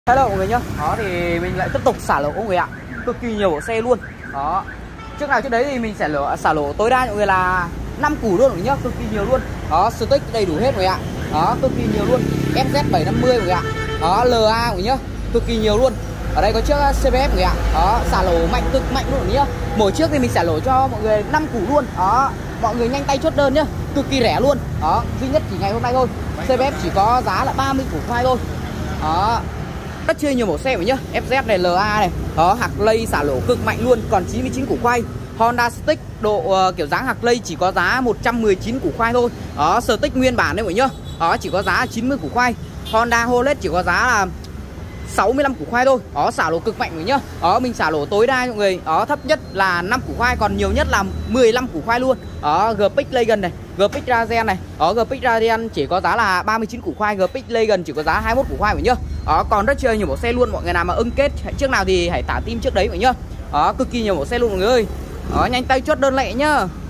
Hello mọi người nhá. Đó thì mình lại tiếp tục xả lỗ mọi người ạ. Cực kỳ nhiều bộ xe luôn. Đó. Trước đấy thì mình sẽ xả lỗ tối đa mọi người là 5 củ luôn mọi người nhá, cực kỳ nhiều luôn. Đó, stick đầy đủ hết mọi người ạ. Đó, cực kỳ nhiều luôn. FZ750 mọi người ạ. Đó, LA mọi người nhá, cực kỳ nhiều luôn. Ở đây có chiếc CBF mọi người ạ. Đó, xả lỗ mạnh cực mạnh luôn mọi người nhá. Mỗi chiếc thì mình xả lỗ cho mọi người 5 củ luôn. Đó, mọi người nhanh tay chốt đơn nhá, cực kỳ rẻ luôn. Đó, duy nhất chỉ ngày hôm nay thôi. CBF chỉ có giá là 30 củ khoai thôi. Đó. Rất chơi nhiều mẫu xe mọi nhá. FZ này, LA này. Đó, Harley xả lỗ cực mạnh luôn, còn 99 củ khoai. Honda Stick độ kiểu dáng Harley chỉ có giá 119 củ khoai thôi. Đó, Stick nguyên bản đấy mọi nhá. Đó, chỉ có giá 90 củ khoai. Honda Hollet chỉ có giá là 65 củ khoai thôi. Đó, xả lỗ cực mạnh mọi nhá. Đó, mình xả lỗ tối đa mọi người. Đó, thấp nhất là 5 củ khoai, còn nhiều nhất là 15 củ khoai luôn. Đó, G-Pick Legend này, G-Pick Razen này. Đó, G-Pick Razen chỉ có giá là 39 củ khoai, G-Pick Legend chỉ có giá 21 củ khoai mọi nhá. Đó, còn rất nhiều mẫu xe luôn, mọi người nào mà ưng kết trước nào thì hãy thả tim trước đấy mọi nhá. Đó, cực kỳ nhiều mẫu xe luôn mọi người ơi. Đó, nhanh tay chốt đơn lẹ nhá.